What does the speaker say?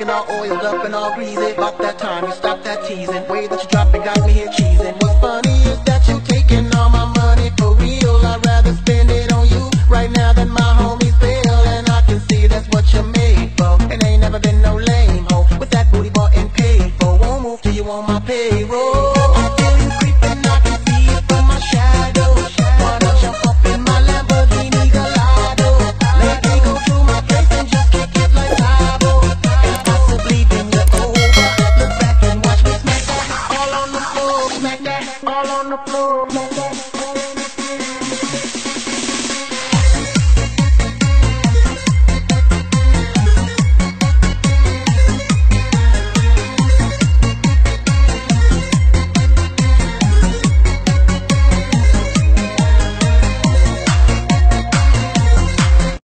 looking all oiled up and all greasy. About that time you stopped that teasing. Way that you drop it got me here cheesing. What's funny is that